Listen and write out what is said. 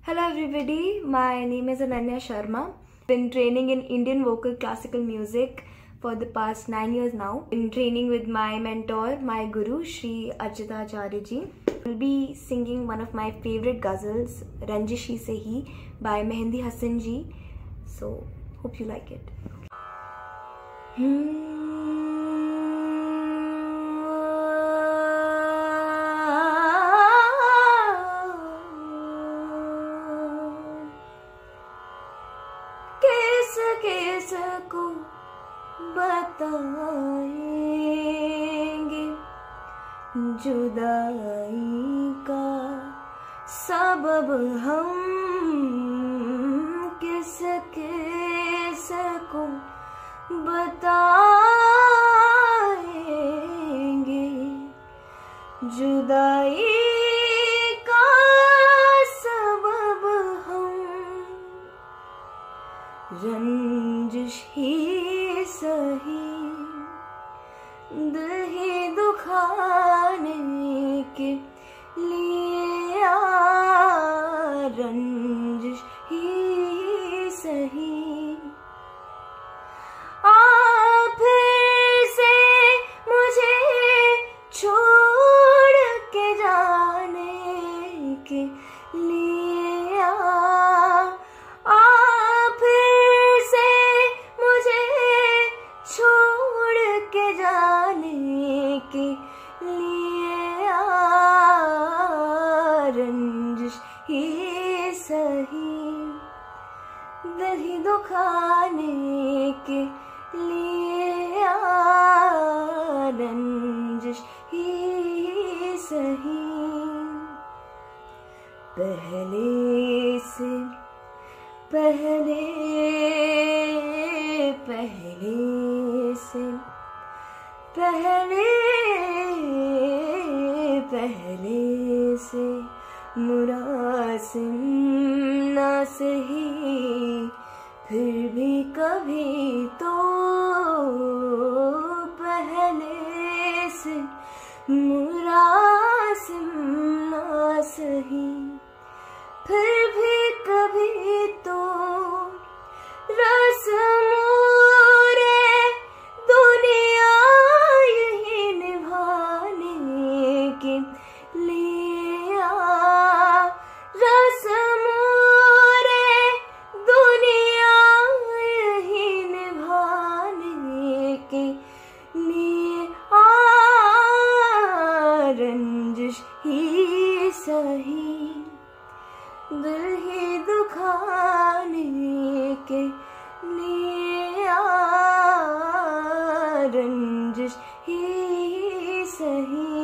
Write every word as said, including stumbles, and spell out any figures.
Hello everybody, my name is Ananya Sharma. Been training in Indian vocal classical music for the past nine years now. Been training with my mentor, my guru, Shri Archita Acharya ji. I'll be singing one of my favorite ghazals, Ranjishi Se Hi by Mehendi Hasan ji. So, hope you like it. Hmm. किसको बताएंगे जुदाई का सबब हम, किस किसको बताएंगे जुदाई का सबब हम। रंजिश ही सही दिल ही दुखाने के लिए आ, रंजिश ही सही आ फिर से मुझे छोड़ के जाने के लिए आ, के लिए आ, रंजिश ही सही दिल ही दुखाने के लिए आ, रंजिश ही सही। पहले से पहले पहले से पहले पहले से मुरासिम ना सही, फिर भी कभी तो पहले से मुरासिम ना सही, फिर भी कभी तो रस्मों ही सही दिल ही दुखाने के लिए आ, रंजिश ही सही।